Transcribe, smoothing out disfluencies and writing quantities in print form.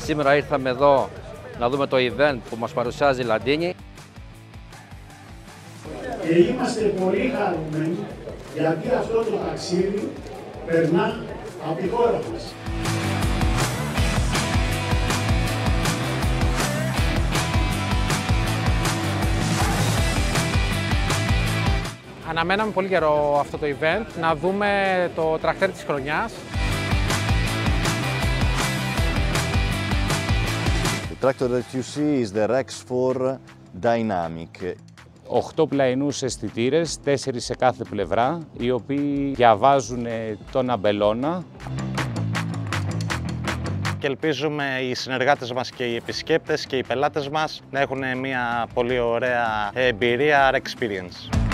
Σήμερα ήρθαμε εδώ να δούμε το event που μας παρουσιάζει η Landini. Και είμαστε πολύ χαρούμενοι γιατί αυτό το ταξίδι περνά από τη χώρα μας. Αναμέναμε πολύ καιρό αυτό το event, να δούμε το τρακτέρ της χρονιάς. The tractor that you see is the Rex4 Dynamic. 8 πλαϊνούς αισθητήρες, 4 σε κάθε πλευρά, οι οποίοι διαβάζουν τον αμπελώνα. Και ελπίζουμε οι συνεργάτες μας και οι επισκέπτες και οι πελάτες μας να έχουν μια πολύ ωραία εμπειρία, experience.